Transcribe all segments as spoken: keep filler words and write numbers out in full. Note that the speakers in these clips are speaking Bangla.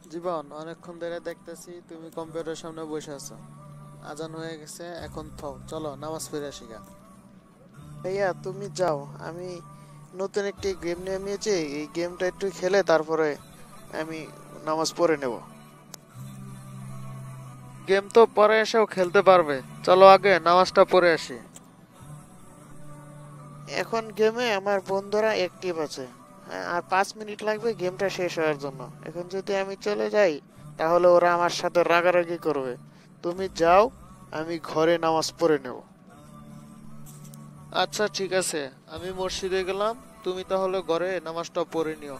জীবন, অনেকক্ষণ ধরে দেখতেছি তুমি কম্পিউটারের সামনে বসে আছো। আজান হয়ে গেছে, এখন থও, চলো নামাজ পড়ে আসি গা। ভাইয়া তুমি যাও, আমি নতুন একটি গেম নিয়ে নিয়েছি, এই গেমটা একটু খেলে তারপরে আমি নামাজ পড়ে নেব। গেম তো পরে এসেও খেলতে পারবে, চলো আগে নামাজটা পড়ে আসি। এখন গেমে আমার বন্ধুরা অ্যাক্টিভ আছে। হ্যাঁ, আর পাঁচ মিনিট লাগবে গেমটা শেষ হওয়ার জন্য। এখন যদি আমি চলে যাই তাহলে ওরা আমার সাথে রাগারাগি করবে। তুমি যাও, আমি ঘরে নামাজ পড়ে নেব। আচ্ছা ঠিক আছে, আমি মসজিদে গেলাম, তুমি তাহলে ঘরে নামাজটা পড়ে নিও।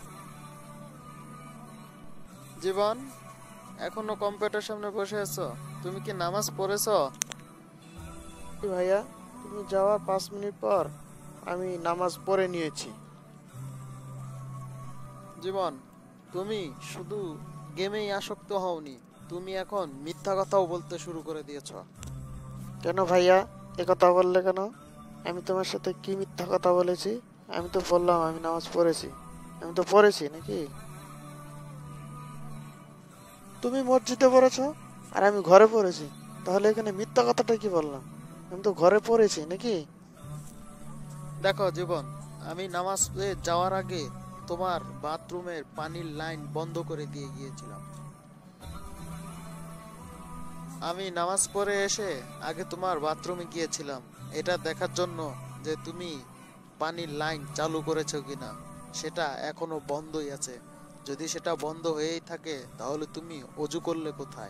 জীবন, এখনো কম্পিউটার সামনে বসে আছো? তুমি কি নামাজ পড়েছো? এই ভাইয়া, তুমি যাওয়ার পাঁচ মিনিট পর আমি নামাজ পড়ে নিয়েছি। জীবন, তুমি শুধু গেমেই আসক্ত হওনি, তুমি এখন মিথ্যা কথাও বলতে শুরু করে দিয়েছো। কেন ভাইয়া, এ কথা বললে কেন? আমি তোমার সাথে কি মিথ্যা কথা বলেছি? আমি তো বললাম আমি নামাজ পড়েছি। আমি তো পড়েছি নাকি? তুমি মসজিদে পড়েছো আর আমি ঘরে পড়েছি, তাহলে এখানে মিথ্যা কথাটা কি বললাম? আমি তো ঘরে পড়েছি নাকি? দেখো জীবন, আমি নামাজে যাওয়ার আগে তোমার বাথরুমের পানির লাইন বন্ধ করে দিয়ে গিয়েছিলাম। আমি নামাজ পড়ে এসে আগে তোমার বাথরুমে গিয়েছিলাম, এটা দেখার জন্য যে তুমি পানির লাইন চালু করেছো কিনা। সেটা এখনো বন্ধই আছে। যদি সেটা বন্ধ হয়েই থাকে তাহলে তুমি অজু করলে কোথায়?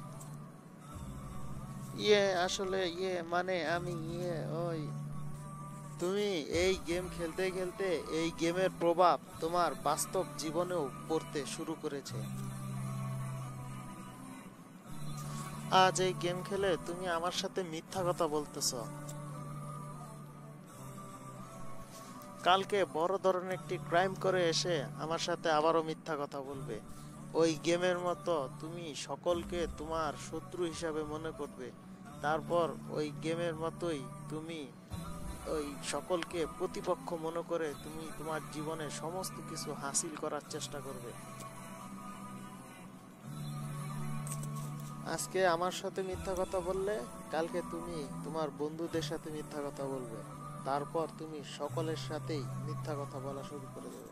ইয়ে আসলে ইয়ে মানে আমি ইয়ে ওই তুমি এই গেম খেলতে খেলতে এই গেমের প্রভাব তোমার বাস্তব জীবনেও পড়তে শুরু করেছে। আজ এই গেম খেলে তুমি আমার সাথে মিথ্যা কথা বলতেছ। কালকে বড় ধরনের একটি ক্রাইম করে এসে আমার সাথে আবারও মিথ্যা কথা বলবে। ওই গেমের মতো তুমি সকলকে তোমার শত্রু হিসাবে মনে করবে। তারপর ওই গেমের মতোই তুমি ওই সকলকে প্রতিপক্ষ মনে করে তুমি তোমার জীবনে সমস্ত কিছু হাসিল করার চেষ্টা করবে। আজকে আমার সাথে মিথ্যা কথা বললে, কালকে তুমি তোমার বন্ধুদের সাথে মিথ্যা কথা বলবে। তারপর তুমি সকলের সাথেই মিথ্যা কথা বলা শুরু করে দেবে।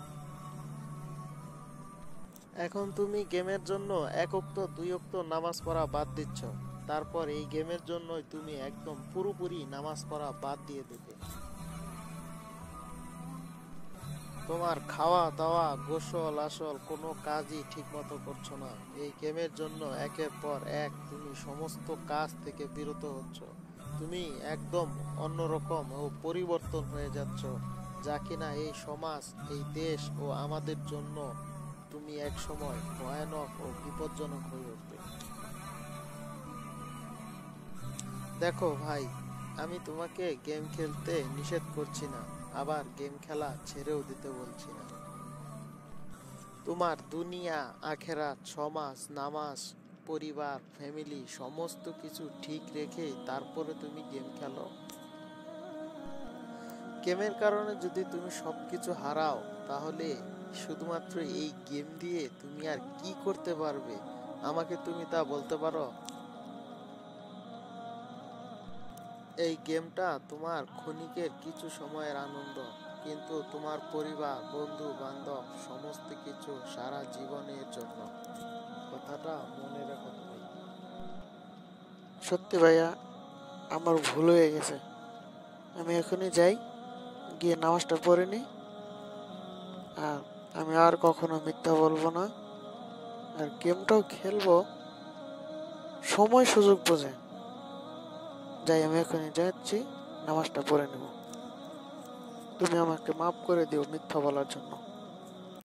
এখন তুমি গেমের জন্য এক ওয়াক্ত দুই ওয়াক্ত নামাজ পড়া বাদ দিচ্ছ। তারপর এই গেমের জন্যই তুমি একদম পুরোপুরি নামাজ পড়া বাদ দিয়ে দেবে। তোমার খাওয়া দাওয়া গোসল আসল কোনো কাজই ঠিক মতো করছো না। এই গেমের জন্য একের পর এক তুমি সমস্ত কাজ থেকে বিরত হচ্ছ। তুমি একদম অন্যরকম ও পরিবর্তন হয়ে যাচ্ছ, যা কিনা এই সমাজ, এই দেশ ও আমাদের জন্য তুমি এক সময় ভয়ানক ও বিপজ্জনক হয়ে উঠবে। দেখো ভাই, আমি তোমাকে গেম খেলতে নিষেধ করছি না, আবার গেম খেলা ছেড়েও দিতে বলছি না। তোমার দুনিয়া, আখেরাত, সমাজ, নামাজ, পরিবার, ফ্যামিলি সমস্ত কিছু ঠিক রেখে তারপরে তুমি গেম খেলো। গেমের কারণে যদি তুমি সবকিছু হারাও, তাহলে শুধুমাত্র এই গেম দিয়ে তুমি আর কি করতে পারবে? আমাকে তুমি তা বলতে পারো? এই গেমটা তোমার ক্ষণিকের কিছু সময়ের আনন্দ, কিন্তু তোমার পরিবার, বন্ধু বান্ধব সমস্ত কিছু সারা জীবনের জন্য। কথাটা মনে রাখো তুমি। সত্যি ভাইয়া, আমার ভুল হয়ে গেছে। আমি এখনই যাই, গিয়ে নামাজটা পড়ে নিই। আর আমি আর কখনো মিথ্যা বলবো না। আর গেমটাও খেলবো সময় সুযোগ বুঝে। যাই, আমি এখনই যাচ্ছি, নামাজটা পড়ে নেব। তুমি আমাকে মাফ করে দিও মিথ্যা বলার জন্য।